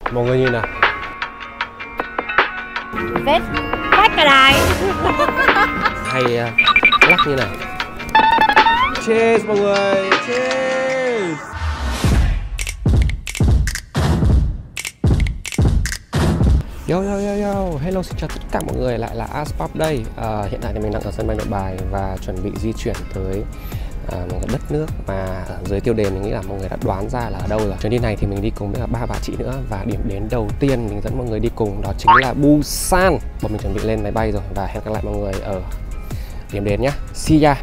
Mọi người nhìn nào. Vết vách cả đài. Hay lắc như này. Cheers mọi người, cheers. Yo, hello, xin chào tất cả mọi người, lại là Aspop đây. Hiện tại thì mình đang ở sân bay Nội Bài và chuẩn bị di chuyển tới một cái đất nước mà ở dưới tiêu đề mình nghĩ là mọi người đã đoán ra là ở đâu rồi. Chuyến đi này thì mình đi cùng với cả 3 bà chị nữa, và điểm đến đầu tiên mình dẫn mọi người đi cùng đó chính là Busan. Bọn mình chuẩn bị lên máy bay rồi và hẹn gặp lại mọi người ở điểm đến nhé. See ya.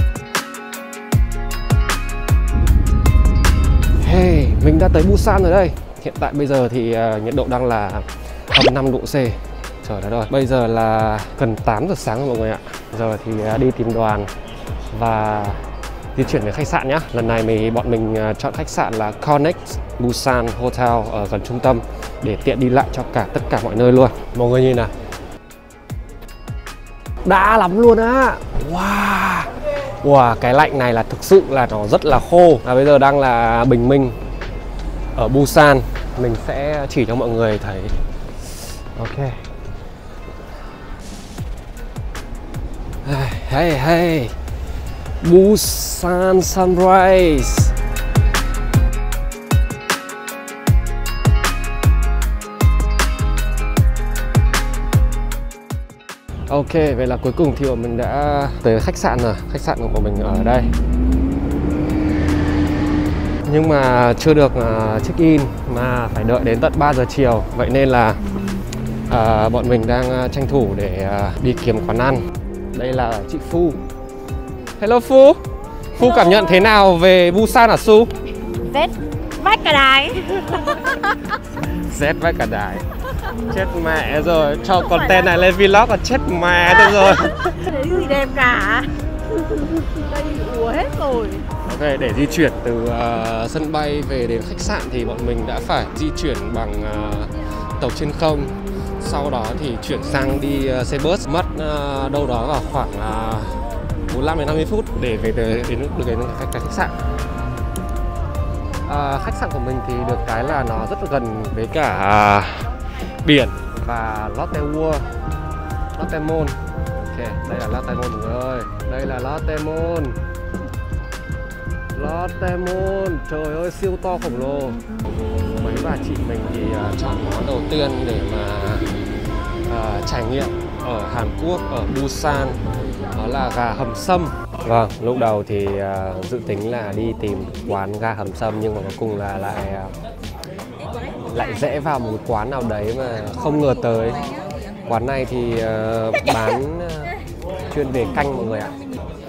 Hey, mình đã tới Busan rồi đây. Hiện tại bây giờ thì nhiệt độ đang là âm 5 độ C. Trời đất ơi, bây giờ là gần 8 giờ sáng rồi mọi người ạ. Giờ thì đi tìm đoàn và di chuyển về khách sạn nhé. Lần này bọn mình chọn khách sạn là Connex Busan Hotel ở gần trung tâm để tiện đi lại cho tất cả mọi nơi luôn. Mọi người nhìn nào, đã lắm luôn á. Wow, cái lạnh này là thực sự là nó rất là khô. Bây giờ đang là bình minh ở Busan. Mình sẽ chỉ cho mọi người thấy. Ok. Hey, Busan sunrise. Ok, vậy là cuối cùng thì bọn mình đã tới khách sạn rồi. Khách sạn của mình ở đây. Nhưng mà chưa được check in mà phải đợi đến tận 3 giờ chiều. Vậy nên là bọn mình đang tranh thủ để đi kiếm quán ăn. Đây là chị Phu. Hello Phu. Phu cảm nhận thế nào về Busan hả Su? Vết vách cả đài. Rét vách cả đài. Chết mẹ rồi, cho content này lên vlog là chết mẹ tôi rồi. Đấy gì đẹp cả. Đây ùa hết rồi. Ok, để di chuyển từ sân bay về đến khách sạn thì bọn mình đã phải di chuyển bằng tàu trên không. Sau đó thì chuyển sang đi xe bus, mất đâu đó vào khoảng 45 đến 50 phút để về đến khách sạn. Khách sạn của mình thì được cái là nó rất là gần với cả biển và Lotte World, Lotte Mall. Ok, đây là Lotte Mall mọi người ơi. Đây là Lotte Mall. Lotte Mall, trời ơi siêu to khổng lồ. Mấy bà chị mình thì chọn món đầu tiên để mà trải nghiệm ở Hàn Quốc, ở Busan, đó là gà hầm sâm. Vâng, lúc đầu thì dự tính là đi tìm quán gà hầm sâm, nhưng mà cuối cùng là lại rẽ vào một quán nào đấy mà không ngờ tới. Quán này thì bán chuyên về canh mọi người ạ.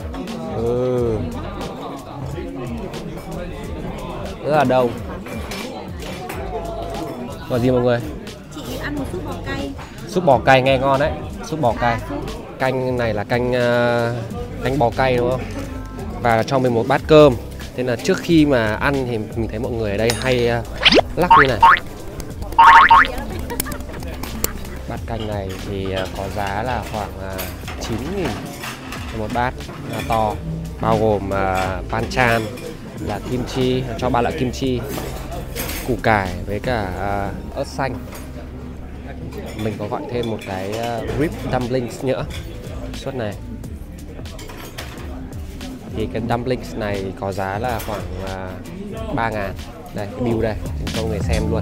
Rất là đông. Còn gì mọi người? Chị ăn một súp bò cay. Súp bò cay nghe ngon đấy. Súp bò cay. Canh này là canh bò cay đúng không? Và cho mình một bát cơm. Thế là trước khi mà ăn thì mình thấy mọi người ở đây hay lắc như này. Bát canh này thì có giá là khoảng 9.000 một bát to, bao gồm banchan là kim chi, cho 3 loại kim chi, củ cải với cả ớt xanh. Mình có gọi thêm một cái rib dumplings nữa suất này. Thì cái dumplings này có giá là khoảng 3.000. Đây, cái bill đây, cho người xem luôn.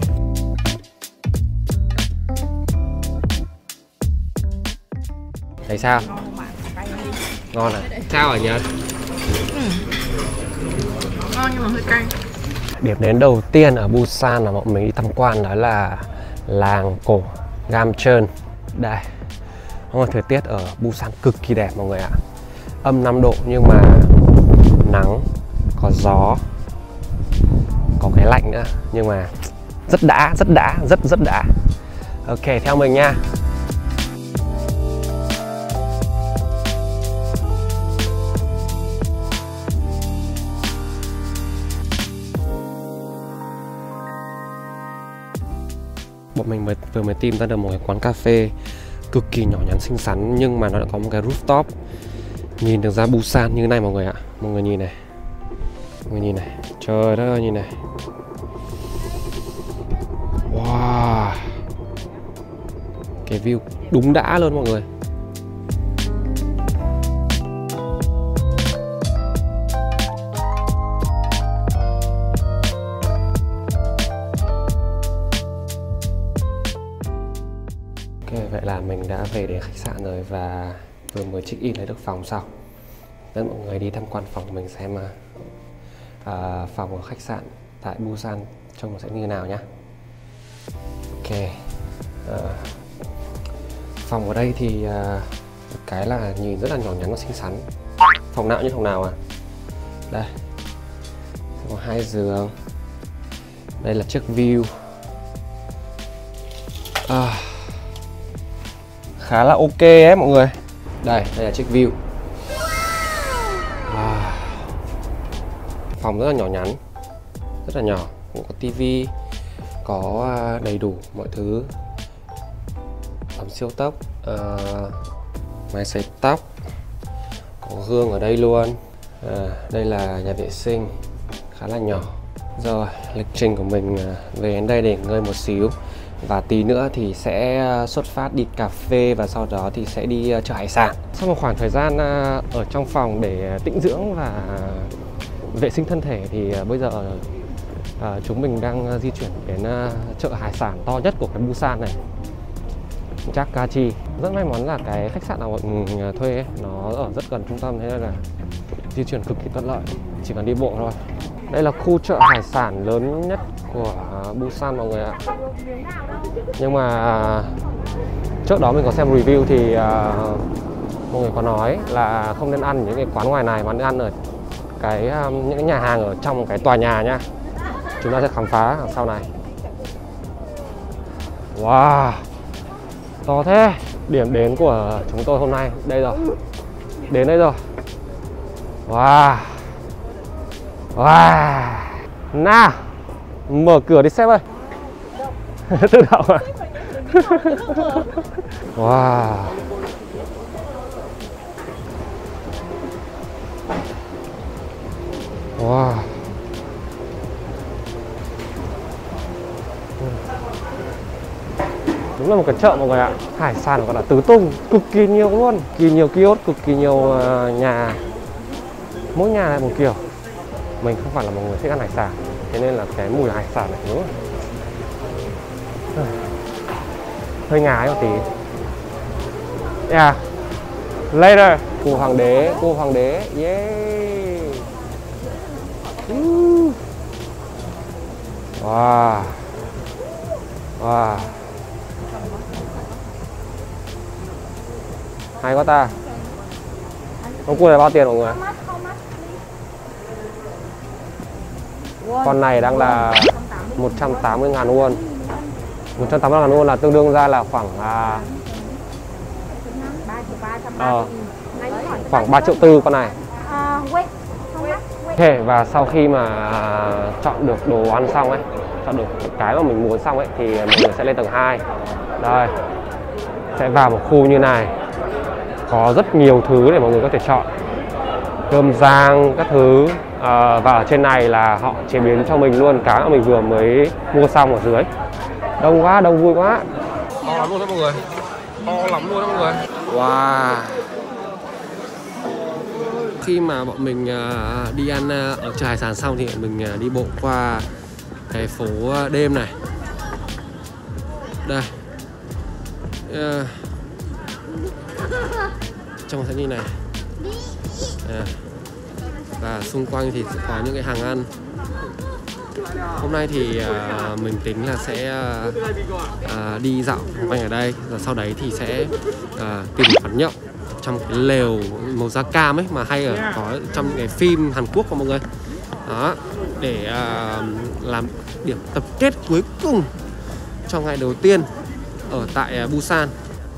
Thấy sao? Ngon à? Sao ở Nhật? Ngon nhưng mà hơi cay. Điểm đến đầu tiên ở Busan là bọn mình đi tham quan, đó là làng cổ Gamcheon. Đây, thời tiết ở Busan cực kỳ đẹp mọi người ạ. Âm 5 độ nhưng mà nắng, có gió, có cái lạnh nữa, nhưng mà rất đã. Ok, theo mình nha. Bọn mình vừa mới tìm ra được một cái quán cà phê cực kỳ nhỏ nhắn xinh xắn, nhưng mà nó đã có một cái rooftop nhìn được ra Busan như thế này mọi người ạ. Mọi người nhìn này, trời đất ơi, nhìn này. Wow, cái view đúng đã luôn mọi người. Ok, vậy là mình đã về đến khách sạn rồi và vừa mới check in lấy được phòng xong. Dẫn mọi người đi tham quan phòng mình xem phòng ở khách sạn tại Busan trông nó sẽ như nào nhá. Ok, phòng ở đây thì cái là nhìn rất là nhỏ nhắn và xinh xắn. Phòng nào như phòng nào à? Đây, có 2 giường. Đây là chiếc view. Khá là ok ấy mọi người. Đây là chiếc view. Phòng rất là nhỏ nhắn, rất là nhỏ, cũng có tivi, có đầy đủ mọi thứ, ấm siêu tốc, máy sấy tóc, có gương ở đây luôn. Đây là nhà vệ sinh khá là nhỏ. Rồi, lịch trình của mình về đến đây để ngơi một xíu và tí nữa thì sẽ xuất phát đi cà phê và sau đó thì sẽ đi chợ hải sản. Sau một khoảng thời gian ở trong phòng để tĩnh dưỡng và vệ sinh thân thể thì bây giờ chúng mình đang di chuyển đến chợ hải sản to nhất của cái Busan này, Chakachi. Rất may mắn là cái khách sạn nào bọn mình thuê ấy, nó ở rất gần trung tâm, thế nên là di chuyển cực kỳ thuận lợi, chỉ cần đi bộ thôi. Đây là khu chợ hải sản lớn nhất của Busan mọi người ạ. Nhưng mà trước đó mình có xem review thì mọi người có nói là không nên ăn những cái quán ngoài này mà nên ăn ở những cái nhà hàng ở trong cái tòa nhà nhá. Chúng ta sẽ khám phá sau này. Wow, to thế. Điểm đến của chúng tôi hôm nay đây rồi. Đến đây rồi. Wow. Wow. Nào, mở cửa đi sếp ơi. Tự động à? Wow. Wow. Đúng là một cái chợ mọi người ạ. Hải sản gọi là tứ tung, cực kỳ nhiều luôn, cực kỳ nhiều kiosk, cực kỳ nhiều nhà. Mỗi nhà lại một kiểu. Mình không phải là một người thích ăn hải sản, thế nên là cái mùi hải sản này đúng rồi. Hơi ngái một tí. Yeah. Later. Cù hoàng đế, cù hoàng đế. Yeah. Wow. Wow. Hay quá ta. Con cua này bao tiền mọi người? Con này đang là 180.000 won. 180.000 won là tương đương ra là khoảng khoảng 3,4 triệu con này. Ok, và sau khi mà chọn được đồ ăn xong ấy, chọn được cái mà mình muốn xong ấy thì mọi người sẽ lên tầng 2. Đây, sẽ vào một khu như này, có rất nhiều thứ để mọi người có thể chọn, cơm rang các thứ, và ở trên này là họ chế biến cho mình luôn cái mà mình vừa mới mua xong ở dưới. Đông quá, đông vui quá. To lắm luôn đó mọi người, to lắm luôn đó mọi người. Wow. Khi mà bọn mình đi ăn ở chợ hải sản xong thì mình đi bộ qua cái phố đêm này. Đây. Trông sẽ như này. Và xung quanh thì sẽ có những cái hàng ăn. Hôm nay thì mình tính là sẽ đi dạo quanh ở đây, rồi sau đấy thì sẽ tìm quán nhậu trong cái lều màu da cam ấy mà hay có trong những cái phim Hàn Quốc của mọi người. Đó, để làm điểm tập kết cuối cùng cho ngày đầu tiên ở tại Busan.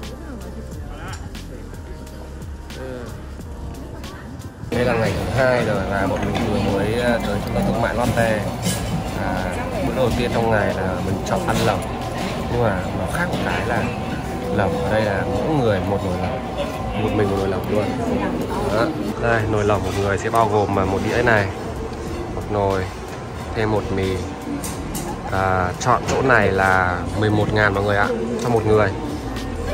Đây là ngày thứ 2 rồi và bọn mình vừa mới tới trung tâm thương mại Lotte. Bữa đầu tiên trong ngày là mình chọn ăn lẩu, nhưng mà nó khác một cái là lẩu ở đây là mỗi người một nồi lẩu, một mình một nồi lẩu luôn. Đó. Đây, nồi lẩu một người sẽ bao gồm một đĩa này, một nồi, thêm một mì. Chọn chỗ này là 11.000 mọi người ạ, cho một người.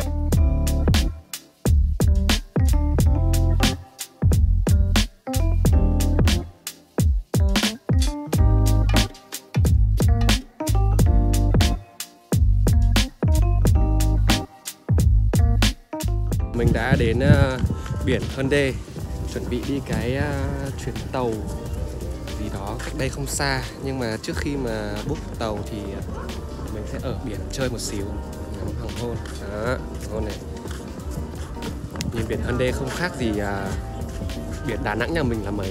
Mình đã đến biển Hyundai, chuẩn bị đi cái chuyến tàu gì đó cách đây không xa. Nhưng mà trước khi mà book tàu thì mình sẽ ở biển chơi một xíu, ngắm hoàng hôn. Đó, hoàng hôn này. Nhìn biển Hyundai không khác gì biển Đà Nẵng nhà mình là mấy.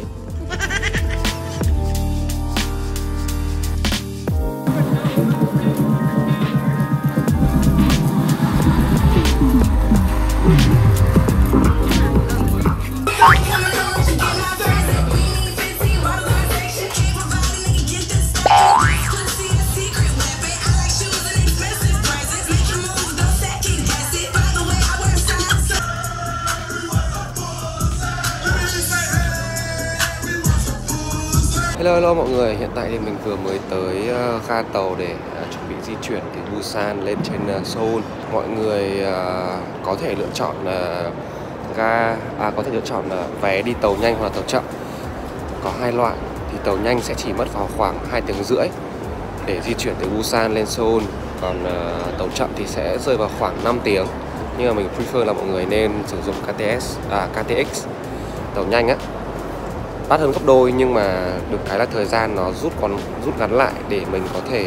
Hello mọi người, hiện tại thì mình vừa mới tới ga tàu để chuẩn bị di chuyển từ Busan lên trên Seoul. Mọi người có thể lựa chọn có thể lựa chọn vé đi tàu nhanh hoặc là tàu chậm. Có hai loại, thì tàu nhanh sẽ chỉ mất vào khoảng 2 tiếng rưỡi để di chuyển từ Busan lên Seoul, còn tàu chậm thì sẽ rơi vào khoảng 5 tiếng. Nhưng mà mình prefer là mọi người nên sử dụng KTX, tàu nhanh á. Đắt hơn gấp đôi nhưng mà được cái là thời gian nó rút ngắn lại để mình có thể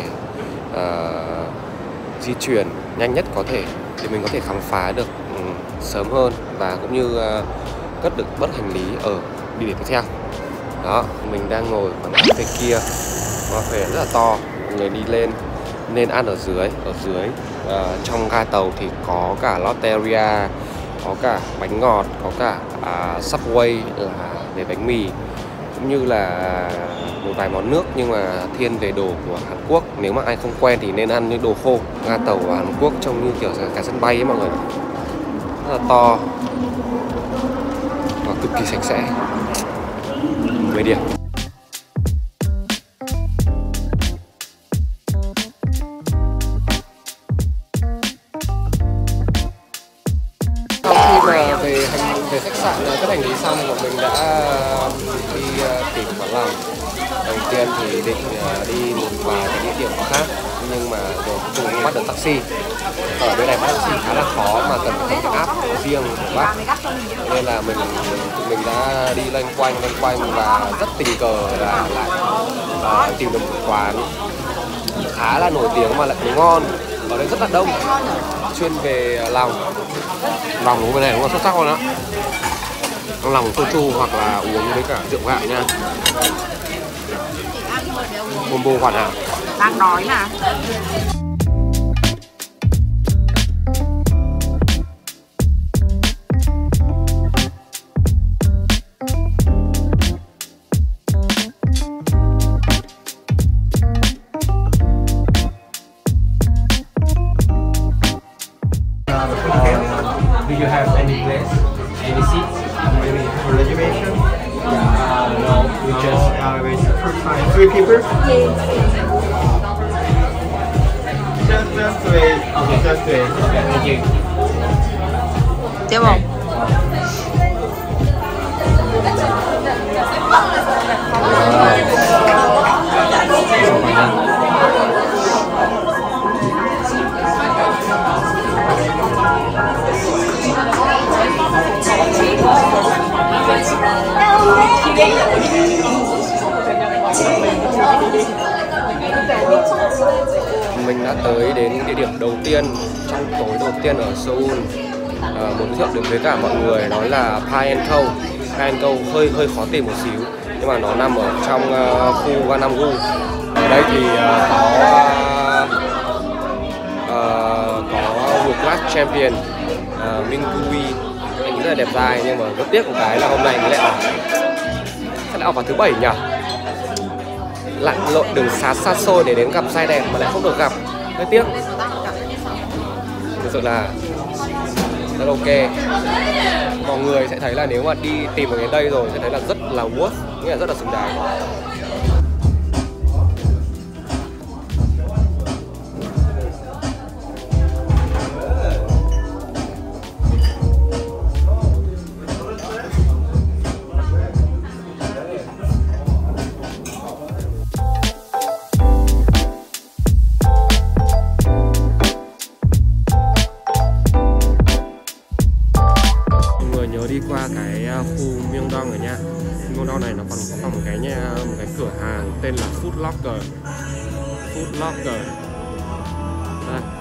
di chuyển nhanh nhất có thể, để mình có thể khám phá được sớm hơn và cũng như cất được bớt hành lý ở địa điểm tiếp theo. Đó, mình đang ngồi ở cà phê kia, cà phê rất là to, mọi người đi lên nên ăn ở dưới. Trong ga tàu thì có cả Lotteria, có cả bánh ngọt, có cả Subway là về bánh mì, cũng như là một vài món nước nhưng mà thiên về đồ của Hàn Quốc. Nếu mà ai không quen thì nên ăn những đồ khô. Ga tàu ở Hàn Quốc trông như kiểu cả sân bay ấy mọi người, rất là to và cực kỳ sạch sẽ. 10 điểm. Sau khi mà về khách sạn cất hành lý xong, bọn mình đã đi tìm quán lòng. Đầu tiên thì định đi một vài cái địa điểm khác, nhưng mà rồi cuối cùng bắt được taxi. Ở bên này bắt taxi khá là khó mà cần phải có cái app riêng của bác, nên là mình đã đi loanh quanh và rất tình cờ là lại tìm được một quán khá là nổi tiếng mà lại ngon. Ở đây rất là đông, chuyên về lòng uống bên này đúng là xuất sắc luôn á. Lòng soju hoặc là uống với cả rượu gạo nha. Combo hoàn hảo. Đang đói à? Do you have any place, any seats? Maybe for reservation? No, we just Three people? Just wait. Okay. Just wait. okay, thank you. Tiếp không? Mình đã tới đến địa điểm đầu tiên trong tối đầu tiên ở Seoul. Muốn giới thiệu đến với cả mọi người đó là Pyeongtaek. Pyeongtaek hơi khó tìm một xíu, nhưng mà nó nằm ở trong khu Gangnam-gu. Ở đây thì có World Class Champion Min Kui, anh rất là đẹp trai, nhưng mà rất tiếc một cái là hôm nay mới lại off vào thứ Bảy nhỉ. Lặn lội đường xá xa xôi để đến gặp trai đẹp mà lại không được gặp, hơi tiếc. Thực sự là rất ok. Mọi người sẽ thấy là nếu mà đi tìm ở đến đây rồi sẽ thấy là rất là worth, nghĩa là rất là xứng đáng.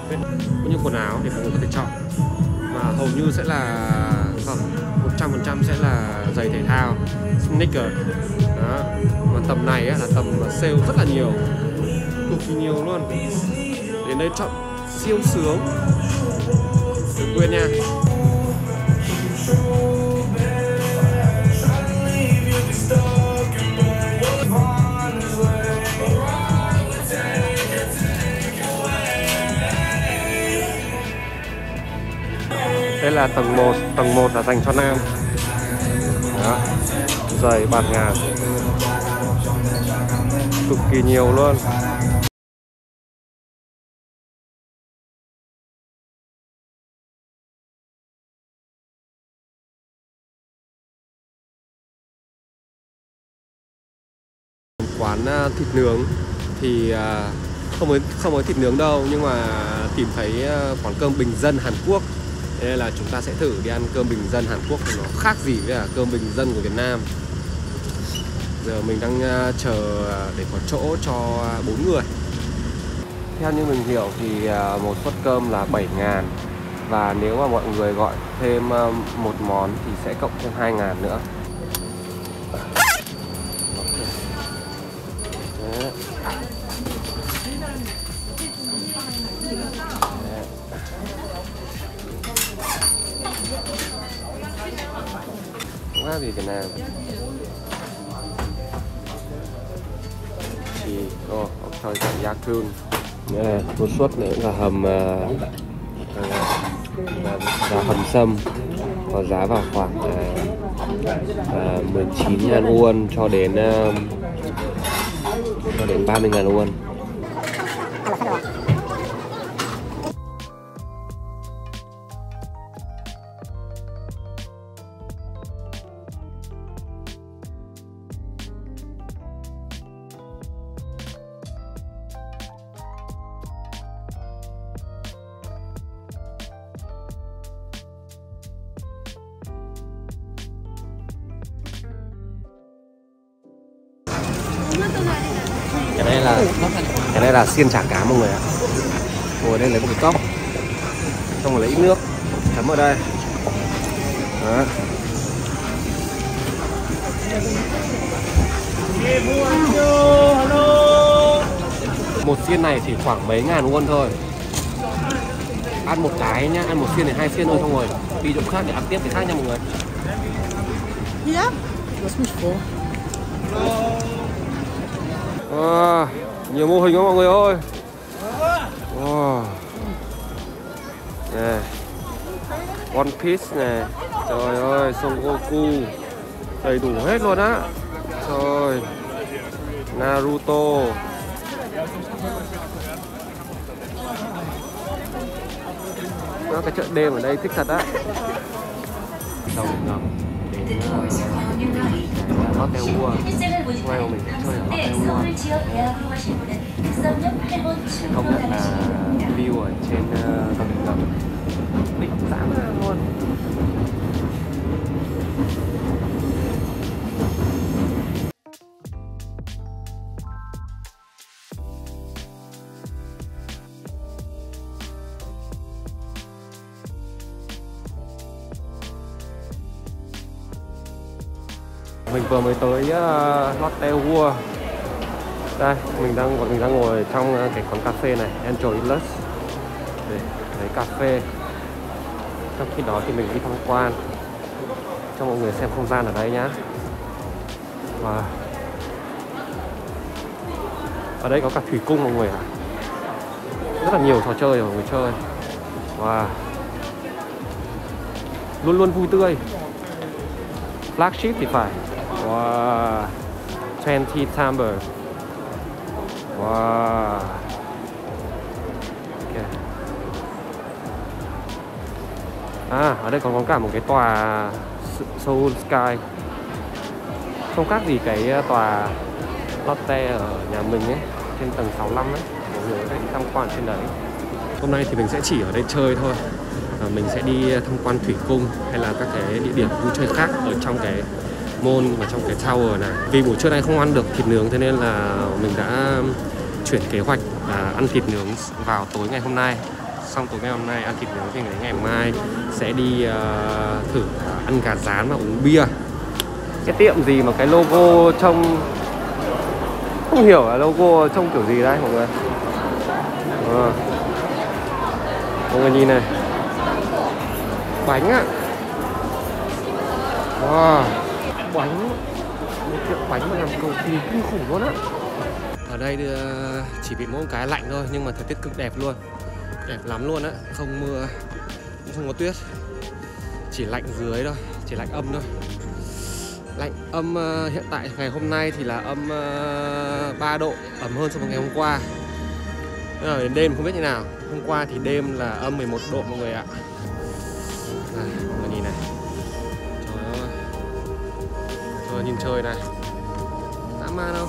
cũng như quần áo thì mọi người có thể chọn, mà hầu như sẽ là không 100% sẽ là giày thể thao sneaker đó. Mà tầm này là tầm sale rất là nhiều, cực kỳ nhiều luôn. Đến đây chọn siêu sướng, đừng quên nha. Đây là tầng 1 là dành cho nam. Đó, giày bạt ngàn, cực kỳ nhiều luôn. Quán thịt nướng thì không có thịt nướng đâu, nhưng mà tìm thấy quán cơm bình dân Hàn Quốc. Nên là chúng ta sẽ thử đi ăn cơm bình dân Hàn Quốc, nó khác gì với cả cơm bình dân của Việt Nam. Giờ mình đang chờ để có chỗ cho 4 người. Theo như mình hiểu thì một suất cơm là 7.000, và nếu mà mọi người gọi thêm một món thì sẽ cộng thêm 2.000 nữa. Không khác gì Việt Nam. Thì ông cho yakun, nghĩa là một suất nữa là hầm là hầm sâm, có giá vào khoảng 19.000 won cho đến 30.000 won. Cái này là xiên chả cá mọi người ạ. Ngồi đây lấy một cái cốc, xong rồi lấy ít nước chấm ở đây. Đó. Một xiên này chỉ khoảng mấy ngàn won thôi. Ăn một cái nhá, ăn một xiên này 2 xiên thôi, xong rồi đi chỗ khác để ăn tiếp cái khác nha mọi người. Yeah, lass mich vor. Nhiều mô hình quá mọi người ơi. Nè, One Piece nè, trời ơi, Son Goku đầy đủ hết luôn á. Trời, Naruto. Nó cái chợ đêm ở đây thích thật á. Tàu ngầm đến Lotte World. Hôm nay mình sẽ chơi ở Lotte World. Công nhận là view ở trên tàu ngầm đỉnh dã man luôn. Mình vừa mới tới Lotte World. Đây, mình đang ngồi trong cái quán cà phê này, Enjoy Lux, để lấy cà phê. Trong khi đó thì mình đi tham quan cho mọi người xem không gian ở đây nhá. Và ở đây có cả thủy cung mọi người ạ. Rất là nhiều trò chơi để mọi người chơi. Và luôn luôn vui tươi. Flagship thì phải. Wow, 20 Timber. Wow. Okay. Ở đây còn có cả một cái tòa Seoul Sky. Không khác gì cái tòa Lotte ở nhà mình ấy, trên tầng 65 ấy. Mọi người có thể tham quan trên đấy. Hôm nay thì mình sẽ chỉ ở đây chơi thôi. Mình sẽ đi tham quan thủy cung hay là các cái địa điểm vui chơi khác ở trong cái mall và trong cái tower này. Vì buổi trưa nay không ăn được thịt nướng, thế nên là mình đã chuyển kế hoạch ăn thịt nướng vào tối ngày hôm nay. xong tối ngày hôm nay ăn thịt nướng thì ngày mai sẽ đi thử ăn gà rán và uống bia. Cái tiệm gì mà cái logo trông không hiểu là logo trông kiểu gì đấy mọi người. Mọi người nhìn này, bánh ạ. Wow, bánh, một tiệm bánh mà làm cầu kỳ kinh khủng luôn á. Ở đây chỉ bị mỗi cái lạnh thôi, nhưng mà thời tiết cực đẹp luôn, đẹp lắm luôn á, không mưa, không có tuyết, chỉ lạnh dưới thôi, chỉ lạnh âm thôi. Lạnh âm hiện tại ngày hôm nay thì là âm 3 độ, ấm hơn so với ngày hôm qua. Đến đêm không biết như nào. Hôm qua thì đêm là âm 11 độ mọi người ạ. Này, mọi người nhìn này. Trời ơi. Trời nhìn trời này. Dã man không?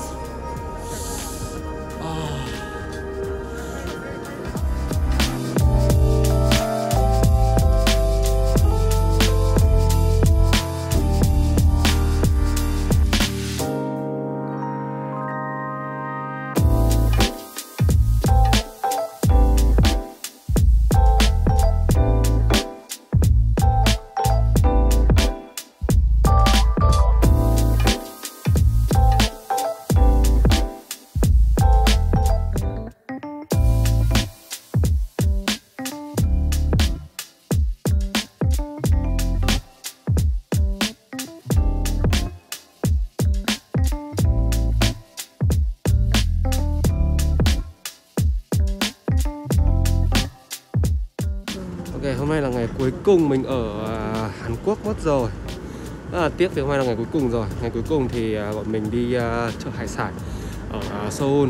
Hôm nay là ngày cuối cùng mình ở Hàn Quốc mất rồi. Rất là tiếc vì hôm nay là ngày cuối cùng rồi. Ngày cuối cùng thì bọn mình đi chợ hải sản ở Seoul.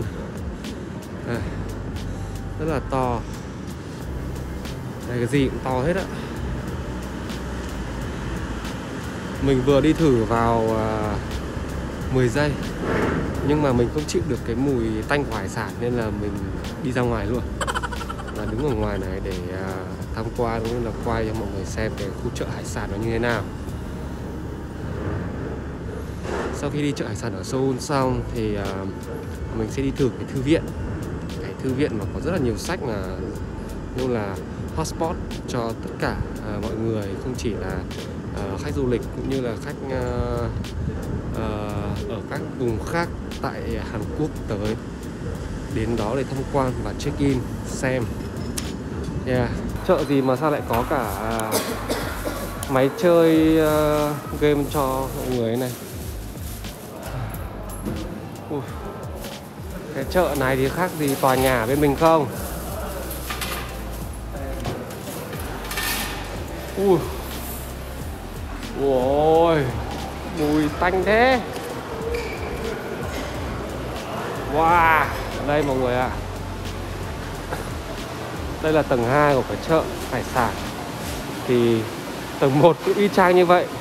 Rất là to. Đây cái gì cũng to hết á. Mình vừa đi thử vào 10 giây, nhưng mà mình không chịu được cái mùi tanh của hải sản nên là mình đi ra ngoài luôn. Là đứng ở ngoài này để tham quan cũng như là quay cho mọi người xem cái khu chợ hải sản nó như thế nào. Sau khi đi chợ hải sản ở Seoul xong thì mình sẽ đi thử cái thư viện. Cái thư viện mà có rất là nhiều sách mà như là hotspot cho tất cả mọi người, không chỉ là khách du lịch cũng như là khách ở các vùng khác tại Hàn Quốc tới đến đó để tham quan và check in xem. Chợ gì mà sao lại có cả máy chơi game cho mọi người này. Cái chợ này thì khác gì tòa nhà bên mình không? Ôi, mùi tanh thế. Wow, đây mọi người ạ. Đây là tầng 2 của cái chợ hải sản. Thì tầng 1 cũng y chang như vậy.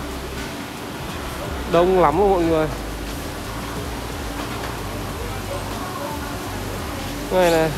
Đông lắm luôn mọi người. Đây này.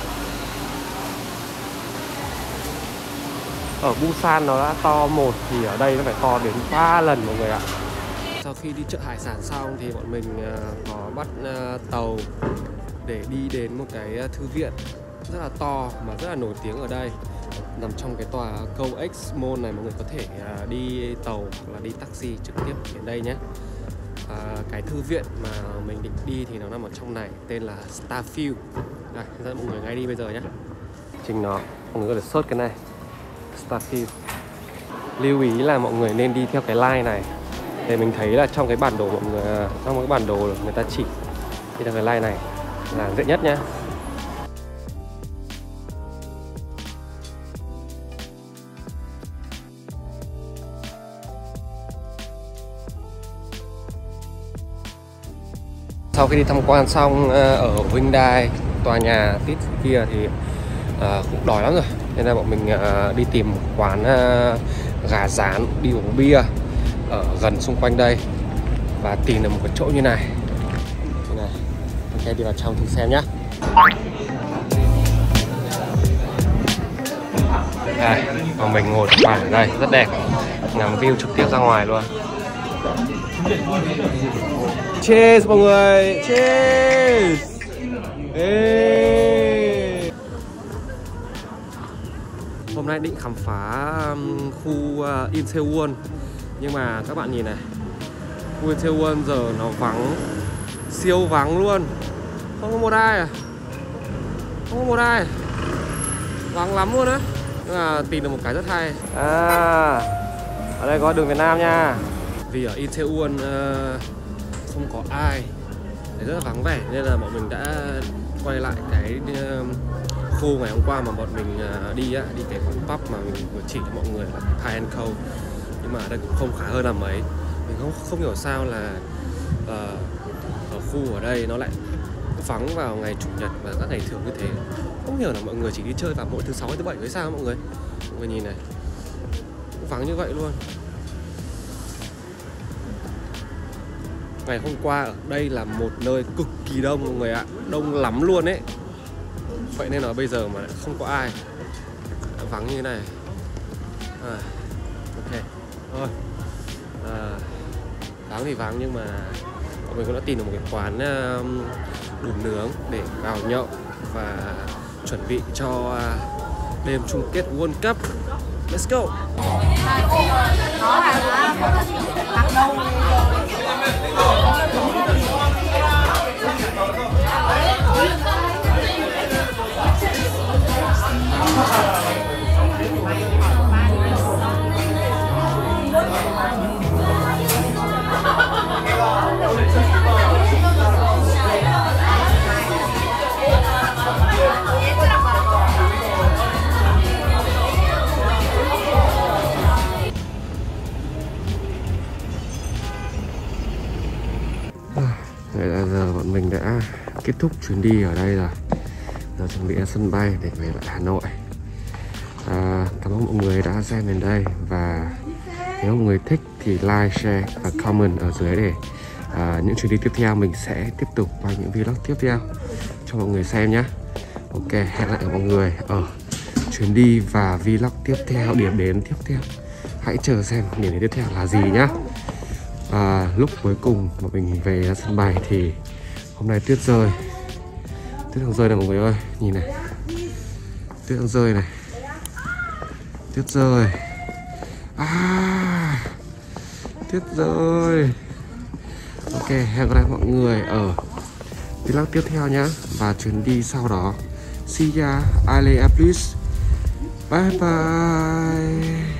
Ở Busan nó đã to 1 thì ở đây nó phải to đến 3 lần mọi người ạ. Sau khi đi chợ hải sản xong thì bọn mình có bắt tàu để đi đến một cái thư viện rất là to mà rất là nổi tiếng ở đây, nằm trong cái tòa COEX Mall này. Mọi người có thể đi tàu hoặc là đi taxi trực tiếp đến đây nhé. Cái thư viện mà mình định đi thì nó nằm ở trong này, tên là Starfield. Đây, dẫn mọi người ngay đi bây giờ nhé. Trình nó, mọi người có thể search cái này, Starfield. Lưu ý là mọi người nên đi theo cái line này. Để mình thấy là trong cái bản đồ mọi người, trong cái bản đồ người ta chỉ đi theo cái line này là dễ nhất nhé. Sau khi đi tham quan xong ở Hyundai, tòa nhà tít kia thì cũng đói lắm rồi. Nên là bọn mình đi tìm một quán gà rán, đi uống bia ở gần xung quanh đây và tìm được một cái chỗ như này. Ok, đi vào trong thử xem nhá. Đây, và mình ngồi bàn ở đây rất đẹp, ngắm view trực tiếp ra ngoài luôn. Cheers mọi người, cheers. Ê. Hôm nay định khám phá khu Itaewon, nhưng mà các bạn nhìn này, khu Itaewon giờ nó vắng, siêu vắng luôn, không có một ai à, không có một ai, vắng lắm luôn á. Nhưng mà tìm được một cái rất hay. Ở đây có đường Việt Nam nha. Vì ở Itaewon không có ai, rất là vắng vẻ, nên là bọn mình đã quay lại cái khu ngày hôm qua mà bọn mình đi cái quán pub mà mình vừa chỉ cho mọi người là Pie & Co. Nhưng mà ở đây cũng không khá hơn là mấy. Mình không hiểu sao là ở khu ở đây nó lại vắng vào ngày chủ nhật và các ngày thường như thế. Không hiểu là mọi người chỉ đi chơi vào mỗi thứ 6 hay thứ 7 với sao mọi người. Mọi người nhìn này, cũng vắng như vậy luôn. Ngày hôm qua ở đây là một nơi cực kỳ đông mọi người ạ, đông lắm luôn ấy. Vậy nên là bây giờ mà lại không có ai, vắng như thế này. Ok, thôi. Vắng thì vắng nhưng mà bọn mình cũng đã tìm được một cái quán đồ nướng để vào nhậu và chuẩn bị cho đêm chung kết World Cup. Let's go. Vậy là giờ bọn mình đã kết thúc chuyến đi ở đây rồi. Giờ chuẩn bị ra sân bay để về lại Hà Nội. Cảm ơn mọi người đã xem đến đây. Và nếu mọi người thích thì like, share và comment ở dưới để những chuyến đi tiếp theo mình sẽ tiếp tục quay những vlog tiếp theo cho mọi người xem nhé. Ok, hẹn lại mọi người ở chuyến đi và vlog tiếp theo, điểm đến tiếp theo. Hãy chờ xem điểm đến tiếp theo là gì nhá. Lúc cuối cùng mà mình về ra sân bay thì hôm nay tuyết rơi. Tuyết đang rơi này mọi người ơi, nhìn này. Tuyết đang rơi này. Tuyết rơi. Tuyết rơi. Ok, hẹn gặp lại mọi người ở vlog tiếp theo nhá. Và chuyến đi sau đó. See ya, I love you. Bye bye.